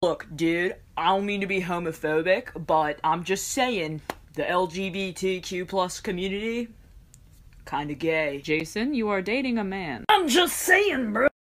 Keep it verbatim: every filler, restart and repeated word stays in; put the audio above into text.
Look, dude, I don't mean to be homophobic, but I'm just saying, the L G B T Q plus community, kinda gay. Jason, you are dating a man. I'm just saying, bro.